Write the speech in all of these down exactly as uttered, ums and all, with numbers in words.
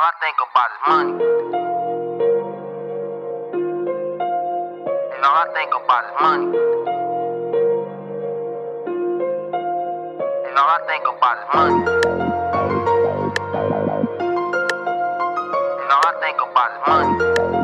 all I think about is money. And all I think about is money. And all I think about is money. And all I think about is money.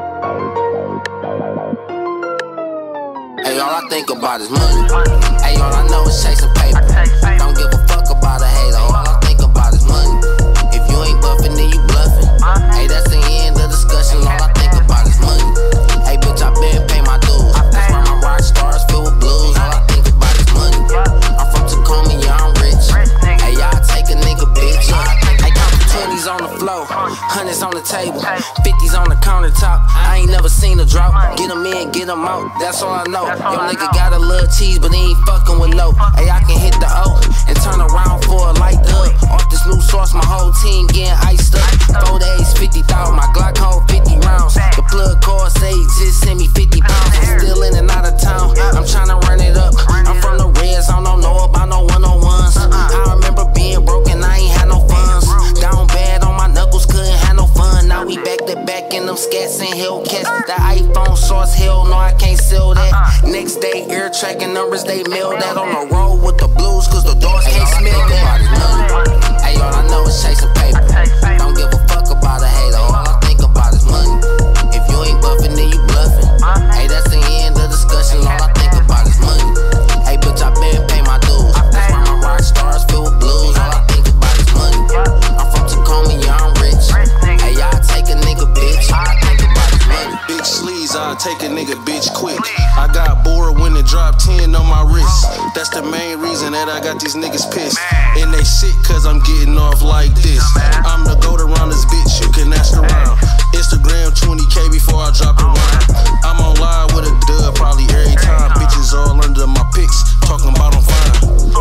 Hey, all I think about is money. Hey, all I know is chasing paper. Don't give a fuck about a hater. All I think about is money. If you ain't buffing, then you bluffing. Hey, that's the end of the discussion. All I think about is money. Hey, bitch, I been pay my dues. That's why my rock stars filled with blues. All I think about is money. I'm from Tacoma, yeah, I'm rich. Hey, y'all take a nigga, bitch. Hey, count the twenties on the floor, hundreds on the table, fifties on the countertop. I ain't never seen a drop. Get them in, get them out. That's all I know. Yo, nigga got a little cheese, but he ain't fucking with no. Hey, I can hit the O and turn around for a light up. Off this new sauce, my whole team getting iced up. Four days, fifty thousand. My Glock hold fifty rounds. The plug cord say just send me fifty pounds. I'm still in and out of town. I'm trying to run it up. I'm from the red zone, don't know about no one-on-ones. I remember being broken, I ain't had no funds. Down bad on my knuckles, couldn't have no fun. Now we back to back in them scats and Hellcats. The iPhone sauce, hell no, I can't sell that. Next day, air tracking numbers, they mail that. On the road with the blues, cause the doors can't smell that. Hey, all I know is chasing paper. Don't give a fuck about a hater. All I think about is money. If you ain't buffing, then you bluffing. Hey, that's the end of the discussion. All I think about is money. Hey, bitch, I been pay my dues. That's why my rock stars filled with blues. All I think about is money. I'm from Tacoma, yeah, I'm rich. Hey, y'all take a nigga, bitch. All I think about is money. Big sleeves, I'll take a nigga, bitch, quick. I got bored when it dropped ten on my wrist. That's the main reason that I got these niggas pissed. And they sick cause I'm getting off like this. I'm the goat around this bitch, you can ask around. Instagram twenty K before I drop the wine. I'm on live with a dub probably every time. Bitches all under my pics, talking about I'm fine.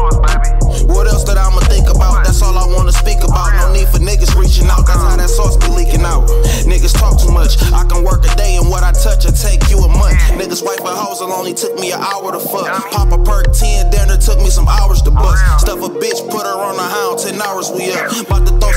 What else that I'ma think about? That's all I wanna speak about. No need for niggas reaching out, that's how that sauce be leaking out. Niggas talk too much, I can work a day and what I touch will take you a month. Niggas wipe a house, it only took me an hour to fuck. Pop a perk ten, then it took me some hours to bust. Stuff a bitch, put her on the hound, ten hours we up. About to throw